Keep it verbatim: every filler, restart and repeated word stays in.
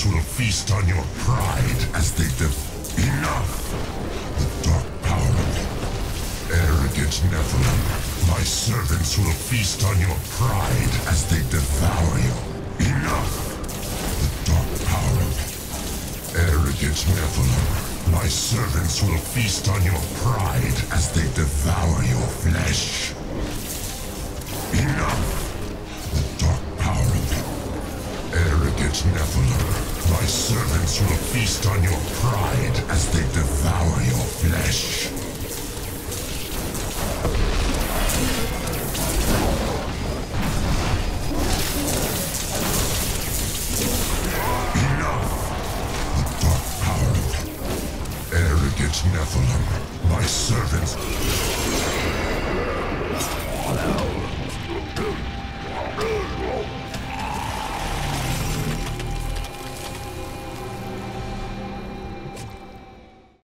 will feast on your pride as they de- Enough! The dark power of it. Arrogant Nephilim, my servants will feast on your pride as they devour you. Enough! The dark power of it. Arrogant Nephilim, my servants will feast on your pride as they devour your flesh. Enough! The dark power of it. Arrogant Nephilim, my servants will feast on your pride as they devour your flesh. Enough! The dark power of it. Arrogant Nephilim, my servants... Follow.